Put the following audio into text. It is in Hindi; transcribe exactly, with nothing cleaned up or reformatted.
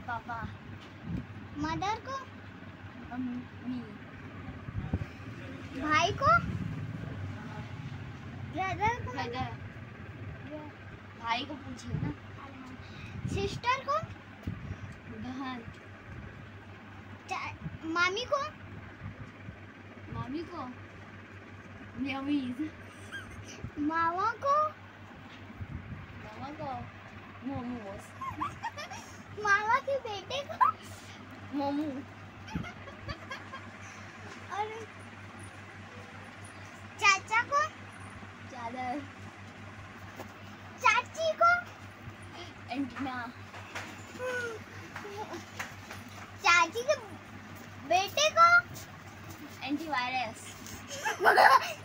पापा। मदर को? मम्मी। भाई को? ब्रदर को? ब्रदर। भाई को पूछिए ना। सिस्टर को? बहन। मामी को? मामी को म्यामीज। मामा को? मामा को मोमोस। मामा के बेटे को? मोमू। और चाचा को? चादर। चाची को? एंटीना। चाची के बेटे को? एंटीवायरस।